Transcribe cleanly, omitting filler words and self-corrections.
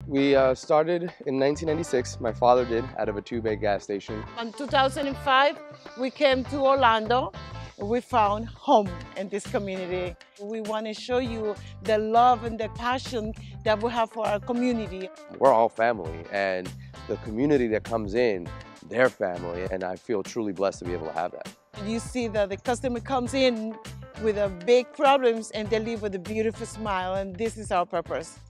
We started in 1996. My father did, out of a two-bay gas station. In 2005, we came to Orlando. We found home in this community. We want to show you the love and the passion that we have for our community. We're all family, and the community that comes in, they're family, and I feel truly blessed to be able to have that. You see that the customer comes in with big problems and they leave with a beautiful smile, and this is our purpose.